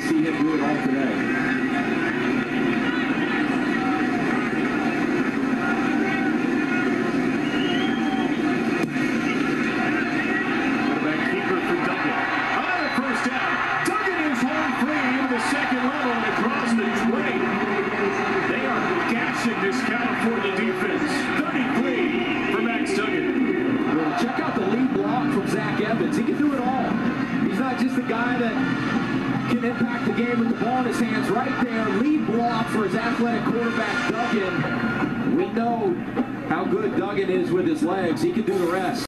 see him do it all today. Quarterback keeper for Duggan. Another first down. Duggan is home free into the second level and across the 20. They are gashing this California defense. 33 for Max Duggan. Well, check out the lead block from Zach Evans. He can do it all. He's not just a guy that can impact the game with the ball in his hands. Right there, lead block for his athletic quarterback, Duggan. We know how good Duggan is with his legs. He can do the rest.